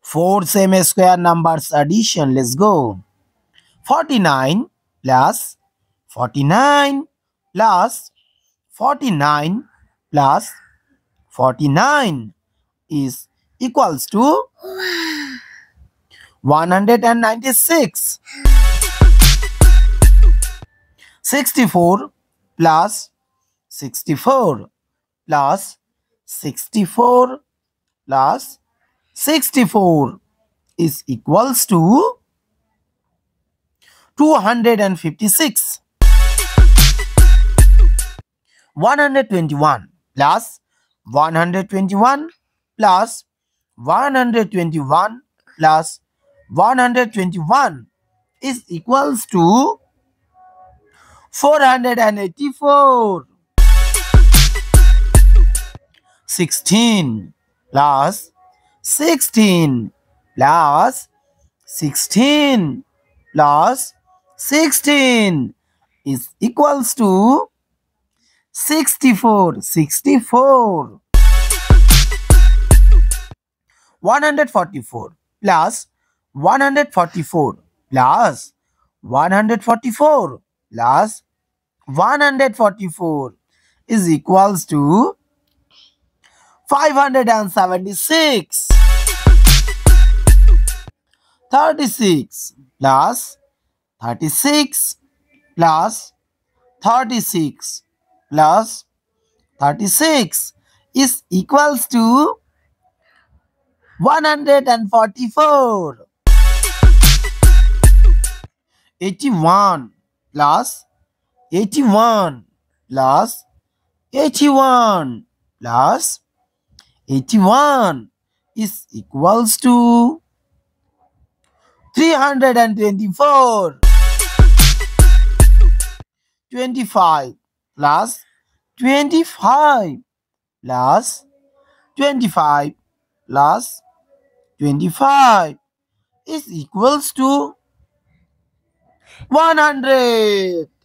4 same square numbers addition. Let's go. 49 plus 49 plus 49 plus 49 is equals to 196. 64 plus 64 plus 64 plus 64 is equals to 256. 121 plus 121 plus 121 plus 121 is equals to 484. 16 plus 16 plus 16 plus 16 is equals to 64. 64. 144 plus 144 plus 144 plus 144 is equals to 576. 36 plus 36 plus 36 plus 36 is equals to 144. 81 plus 81 plus 81 plus 81 is equals to 324. 25 plus 25 plus 25 plus 25 is equals to 100.